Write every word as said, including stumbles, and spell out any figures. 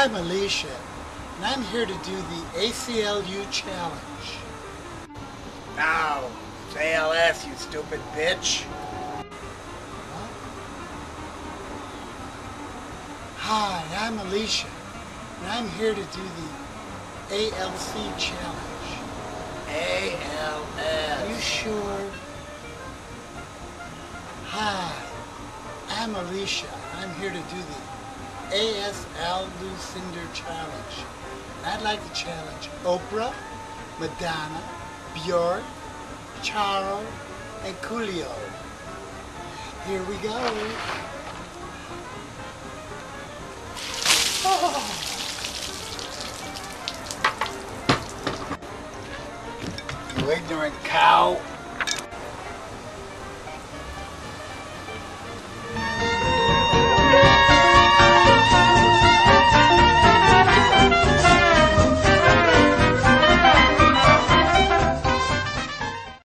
I'm Alicia, and I'm here to do the A C L U challenge. No, it's A L S, you stupid bitch. What? Hi, I'm Alicia, and I'm here to do the A L C challenge. A L S. Are you sure? Hi, I'm Alicia. I'm here to do the A S L Lucinda challenge. And I'd like to challenge Oprah, Madonna, Bjork, Charo, and Coolio. Here we go. Oh. You ignorant cow.